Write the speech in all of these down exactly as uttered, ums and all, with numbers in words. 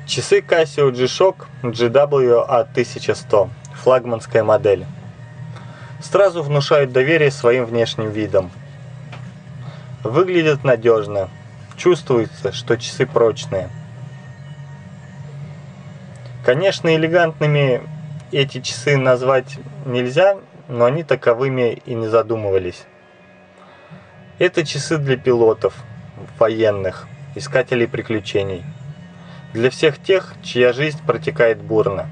Часы Casio G-Shock джи дабл ю а тысяча сто, флагманская модель. Сразу внушают доверие своим внешним видом. Выглядят надежно, чувствуется, что часы прочные. Конечно, элегантными эти часы назвать нельзя, но они таковыми и не задумывались. Это часы для пилотов, военных, искателей приключений. Для всех тех, чья жизнь протекает бурно.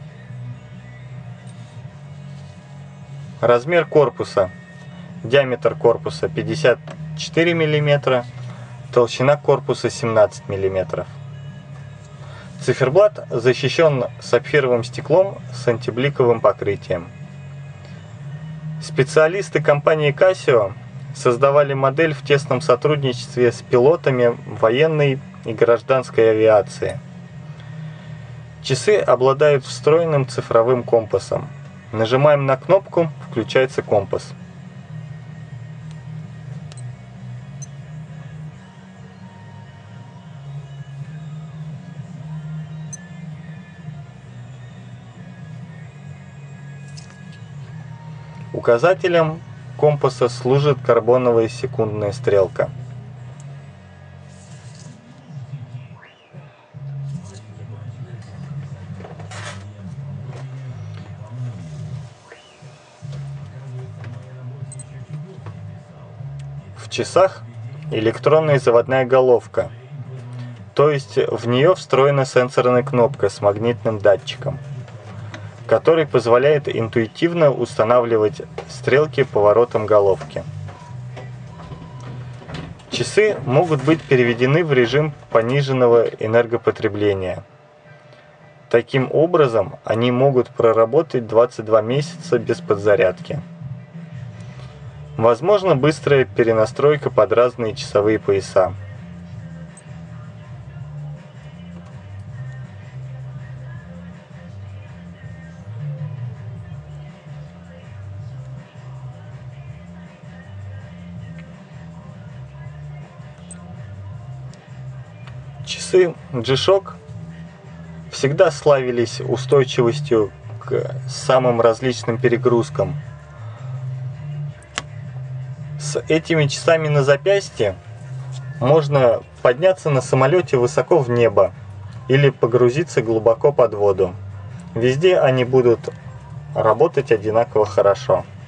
Размер корпуса. Диаметр корпуса пятьдесят четыре миллиметра, толщина корпуса семнадцать миллиметров. Циферблат защищен сапфировым стеклом с антибликовым покрытием. Специалисты компании Casio создавали модель в тесном сотрудничестве с пилотами военной и гражданской авиации. Часы обладают встроенным цифровым компасом. Нажимаем на кнопку, включается компас. Указателем компаса служит карбоновая секундная стрелка. В часах электронная заводная головка, то есть в нее встроена сенсорная кнопка с магнитным датчиком, который позволяет интуитивно устанавливать стрелки поворотом головки. Часы могут быть переведены в режим пониженного энергопотребления. Таким образом, они могут проработать двадцать два месяца без подзарядки. Возможно быстрая перенастройка под разные часовые пояса. Часы G-Shock всегда славились устойчивостью к самым различным перегрузкам. С этими часами на запястье можно подняться на самолете высоко в небо или погрузиться глубоко под воду. Везде они будут работать одинаково хорошо.